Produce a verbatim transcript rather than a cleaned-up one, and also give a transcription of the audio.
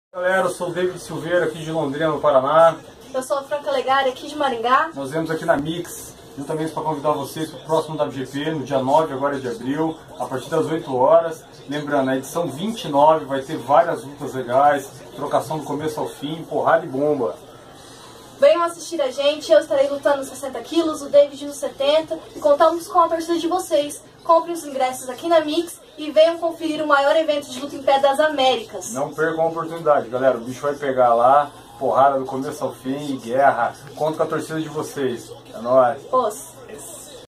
Galera, eu sou o David Silveira aqui de Londrina, no Paraná. Eu sou a Franca Legari aqui de Maringá. Nós viemos aqui na Mix, juntamente para convidar vocês para o próximo W G P, no dia nove agora de abril, a partir das oito horas. Lembrando, a edição vinte e nove vai ter várias lutas legais, trocação do começo ao fim, porrada e bomba. Venham assistir a gente, eu estarei lutando nos sessenta quilos, o David nos setenta, e contamos com a torcida de vocês. Comprem os ingressos aqui na Mix e venham conferir o maior evento de luta em pé das Américas. Não percam a oportunidade, galera. O bicho vai pegar lá, porrada do começo ao fim e guerra. Conto com a torcida de vocês. É nóis. Os.